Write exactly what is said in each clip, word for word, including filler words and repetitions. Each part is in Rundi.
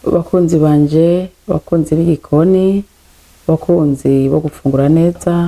bakunzi banje, bakunzi b'igikoni, bakunzi bo gufungura neza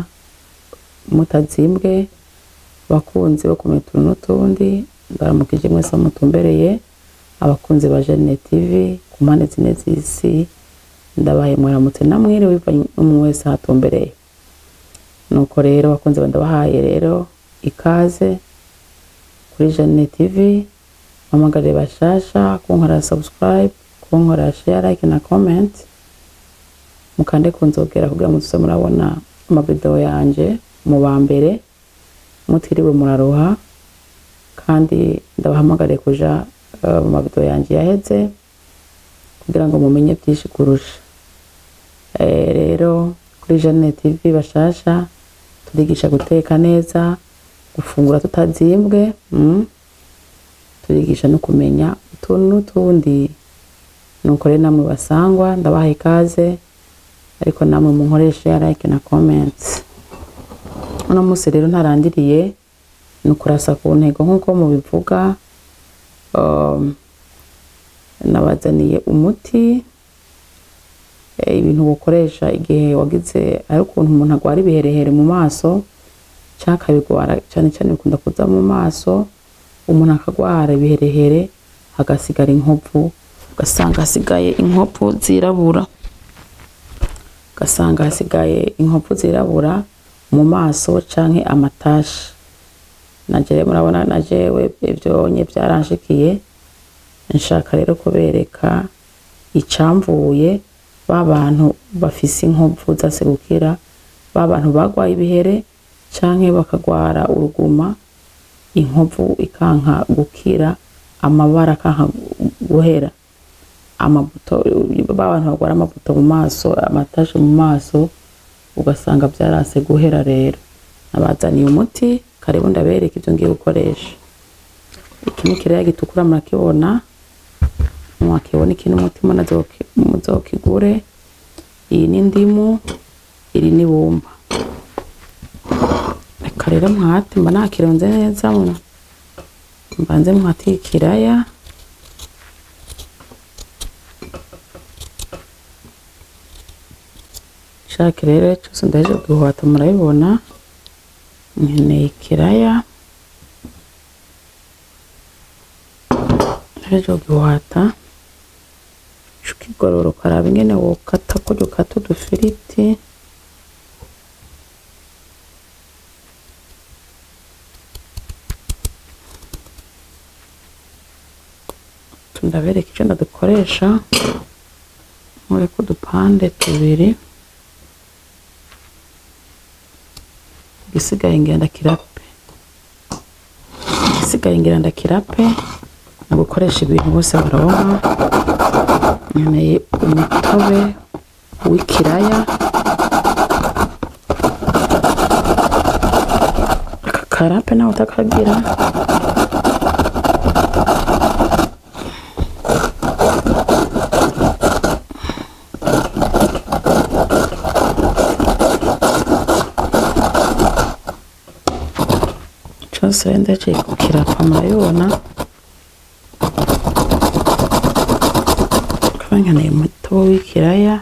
mutazimbwe, bakunzi bo kumenya utuntu n'utundi, ndaramukije mwese mutumbereye abakunzi ba Jeune T V ku mpande zine z'isi, ndabaye mwaramutse namwire wivanye umwe wese hatumbereye. Nuko rero bakunzi bandabahaye rero ikaze kuri Jeune T V, mamagare bashasha kunkora subscribe, kunkora share, like na comment, mukande kunzogera kugira ngo tuse murabona ama video yanje mu bambere mutiriwe muraroha, kandi ndabahamagare kuja uh, mu video yanje yaheze kugira ngo mumenye byinshi kurusha. Eh rero kuri Jeune T V bashasha turigisha guteka neza, gufungura tutazimbwe, mm. turigisha no kumenya utuntu n'utundi. Nuko rero namwe basangwa ndabaha ikaze, ariko namwe munkoreshe like na comment. Uno musi rero ntarandiriye nukurasa ku ntego nkuko mubivuga. Um, nabazaniye umuti e, ibintu gukoresha igihe wagize ari ukuntu umuntu agwara ibiherehere mu maso, cyaka bigwara cyane cyane bikunda kuza mu maso, umuntu akagwara ibiherehere hagasigara inkovu, gasanga hasigaye inkovu zirabura, gasanga hasigaye inkovu zirabura mu maso canke amatashi. Naje murabona najewe ivyonye byaranshikiye, nshaka rero kubereka icamvuye babantu bafise inkovu zasegukira, babantu bagwaye ibihere canke bakagwara uruguma, inkovu ikanka gukira, amabara kanka guhera, amabuto babantu bagwara amabuto mu maso, amatashi mu maso, ugasanga byarase guhera. Rero nabazaniye umuti, karibu ndabereka ivyo ngiye gukoresha. Iki ni kiraya gitukura murakibona, mwakibona iki n'umutima nazoki muzokigure. Iyi ni ndimu, iri ni bumba. Reka rero mwate mba nakironze neza, mbanze mwate ikiraya. Shaka rero cyose ndaje guhata, murabibona nkeneye ikiraya, ndaje guhata shukigororo karaba ingene wokata ko dukata udufiriti. Tundabereka icyo ndadukoresha, muri ku dupande tubiri, gisigaye ngenda kirape, gisigaye ngenda kirape no gukoresha ibintu bose baronka. Nkeneye umutobe w'ikiraya, karape nawe utakagira, cyose wenda cyo kukirapa murabibona. Nkeneye umutobe w'ikiraya,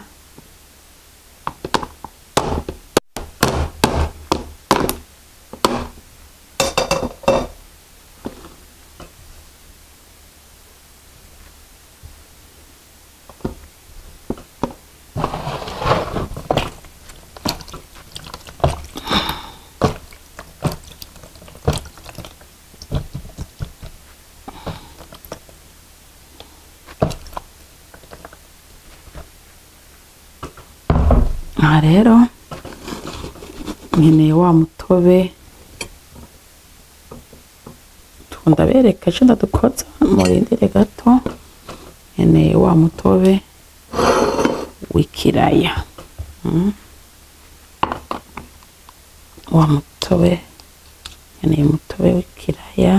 aha rero nkeneye wa mutobe. Tundabereka icyo ndadukoza, murindire gato. Nkeneye wa mutobe w'ikiraya, hmm. wa mutobe, nkeneye umutobe w'ikiraya.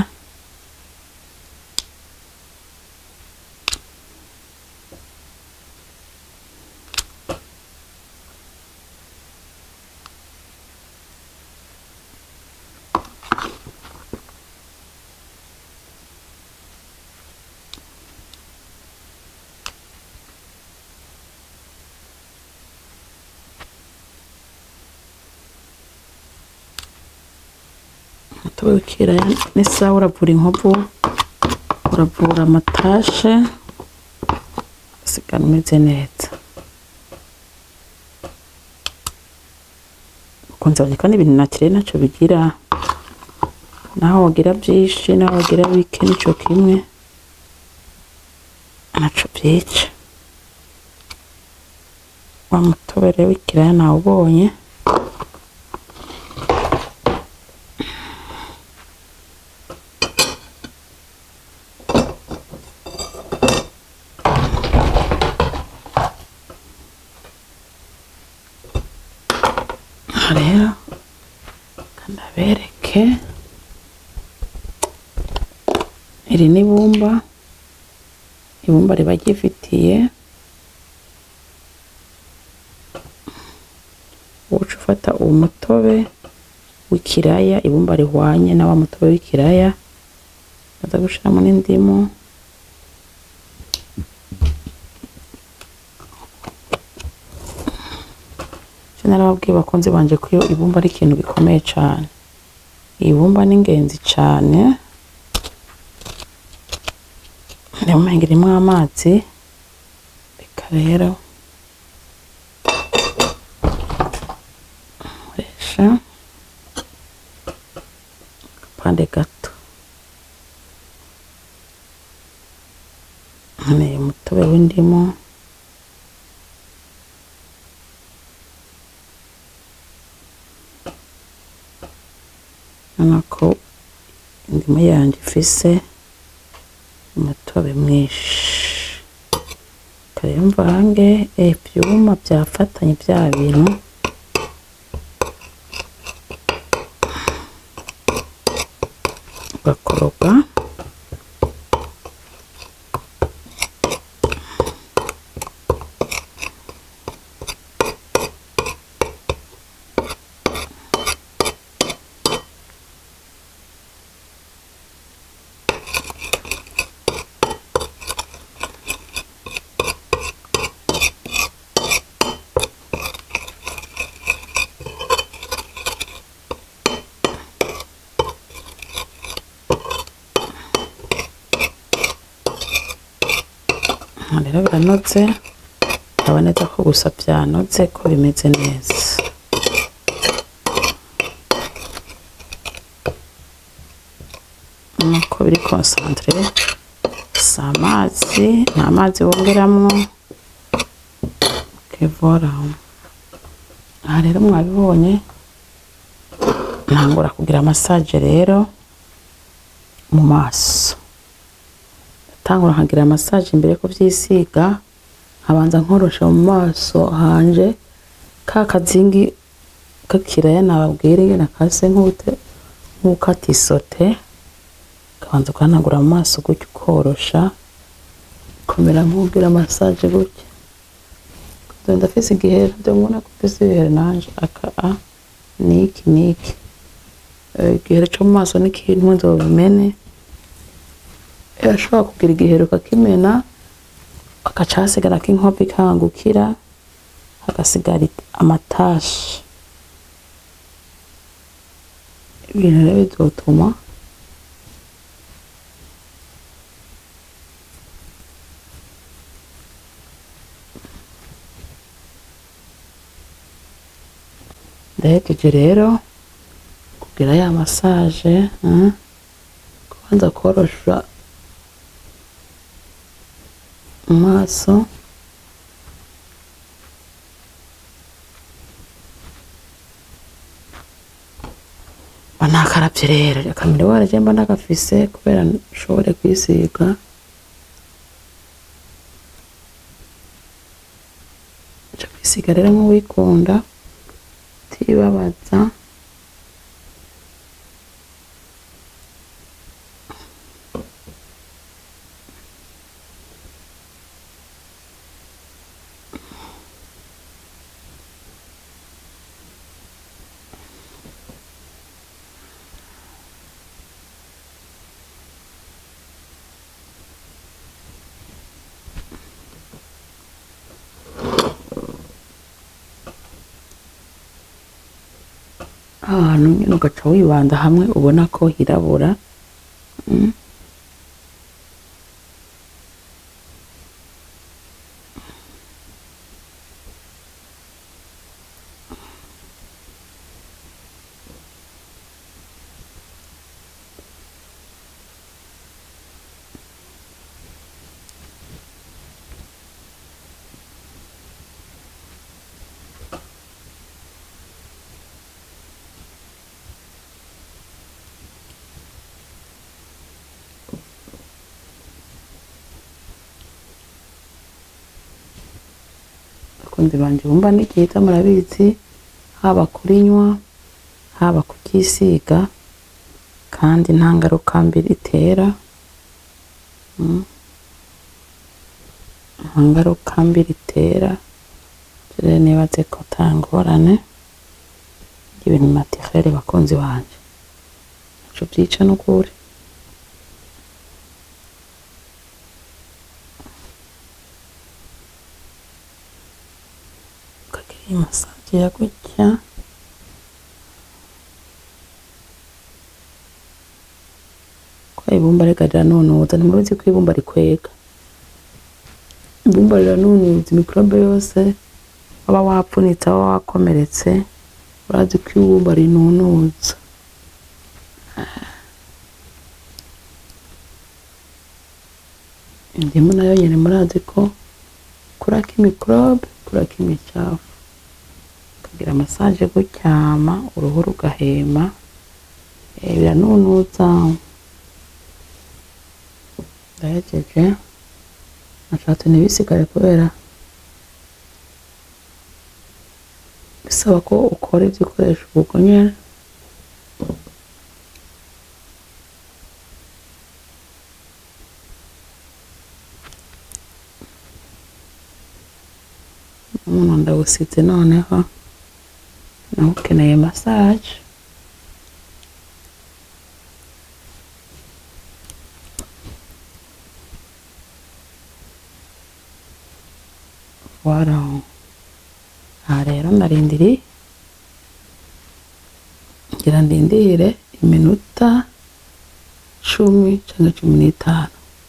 umutobe w'ikiraya ni sawa, uravura inkovu, uravura amatashe, usigara umeze neza. Ukunze aboneka n'ibintu naturel naco bigira, naho wagira byinshi naho wagira bike nico kimwe naco byica. Wa mutobe rero w'ikiraya nawubonye, rero kandabereke iri ni ibumba, ibumba riba ryifitiye. Uca ufata uwo mutobe w'ikiraya, ibumba rihwanye na wa mutobe w'ikiraya, baza gushiramo n'indimu, narababwiye bakunze banje ko ibumba ari ikintu gikomeye cyane. Ibumba ni ingenzi cyane, niyo mpamvu irimo amazi. Reka rero nkoresha agapande gato, nkeneye umutobe w'indimu, nako indimu yanjye ifise umutobe mwinshi. Kare mvange ivyuma byafatanye bya bintu, bakoroga rero biranoze, uraboneka ko gusa byanoze ko bimeze neza. Nuko biri concentré, si amazi, nta mazi wongeramwo. Okay, voilà. Aha rero mwabibonye, ntangura kugira massage rero mu maso. Tangura nkagira massage imbere ko vyisiga, nkabanza nkorosha mu maso hanje ka kazingi kakiraya nababwire nakase nkute nkukatisote, kabanza kwanagura mu maso gutyo korosha komera nkugira massage gutyo. Ndafise igihe byo ngona kufise ibihe nanje aka a niki niki igihe cyo mu maso n'ikintu nzobimene. Ashobora kugira igihero kakimena, akaca hasigara k'inkovu ikangukira, hagasigara amatashi. Ibintu rero bizotuma ndahejeje rero kugira ya massage, kubanza korosha maso, banakaravye rero akamira waraje mba ndagafise kubera nshobore kwisiga. Nca kwisiga rero nk'uwikunda tibabaza. ahantu nyine ugaca wibanda hamwe ubona ko hirabura. mm. Abakunzi banje bumva n'igihita murabizi, haba kurinywa haba kuryisiga, kandi nta ngaruka mbi itera. mm. nta ngaruka mbi itera. rero nibaze ko tangorane ibintu naturel bakunzi banje ntaco vyica n'ukuri. ukagira massage ya gutya, kwa ibumba reka riranunuza. Ntimubizi ko ibumba rikwega? Ibumba riranunuza imikrobe yose waba wapfunitse, waba wakomeretse, urazi ko ibumba rinunuza. Indimu nayo nyene murazi ko kuraka imikrobe, kuraka imicafu. Ukagira massage gutyama, uruhu rugahema, eh, biranunuza. Ndahejeje nashatse ntibisigare kubera bisaba ko ukora ivy'ukoresha ubwo nyene. umuntu ndawusize noneho nawe ukeneye massage. Voilà. Aha rero ndarindiriye ngira ndindire iminota cumi canke cumi n'itanu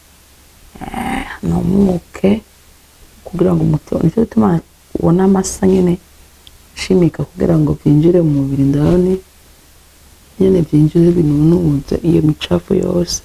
numuke kugira ngo umuto, nicyo gituma ubona amasa nyene shimika kugira ngo vyinjire mu mubiri ndani nyene, vyinjire binunuze iyo micafu yose.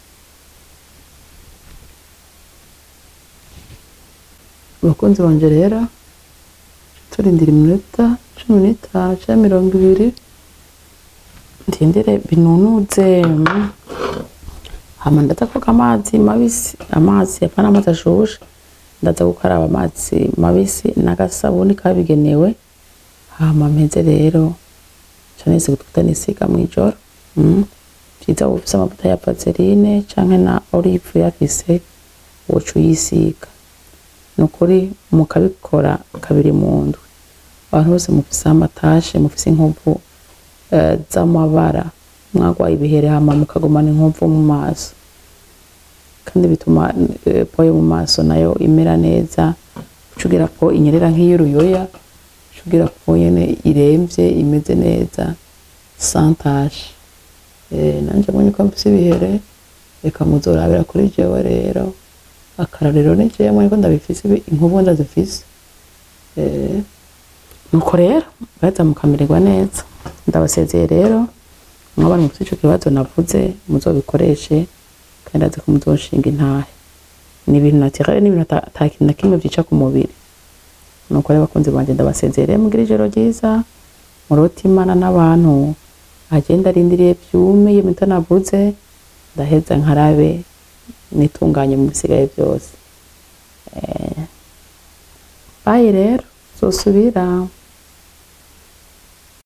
Abakunzi banje rero turindira iminota cumi n'itanu canke mirongo ibiri ndindire binunuze. Hama ndaza koga amazi mabisi, amazi apana amazi ashushe, ndaza gukaraba amazi mabisi n'agasabuni kabigenewe. Hama mpeze rero cane se gututa nisiga mw'ijoro. mm. Vyiza ufise amavuta ya vaseline canke na olive yafise woca uyisiga. Nukuri mukabikora kabiri mu ndwi, abantu bose mufise amatashe, mufise inkovu uh, z'amabara, mwagwaye ibihere hama mukagumana inkovu mu maso, kandi bituma uh, po yo mu maso nayo imera neza, ucugira po inyerera nk'iy'uruyoya, ucugira po yene iremvye imeze neza sans tache. Eh, nanje mbonye ko mfise ibihere, reka muzorabira kuri jewe rero. Akarariro nije mwe ko ndabifise inkovu ndazifise. Eh, nuko rero baza mukamererwa neza. Ndabasezeye rero mwabana mufite ico kibazo navuze muzobikoreshe, kandi aze ko muzoshinga intahe. Ni ibintu naturel, ni ibintu atakintu na kimwe vyica ku mubiri. Nuko rero bakunzi banje ndabasezeye mugira ijoro ryiza, murota Imana n'abantu. Agenda arindiriye vyume iyo minota navuze, ndaheza nkarabe nitunganye mu bisigaye byose. Eh, bye rero, zosubira.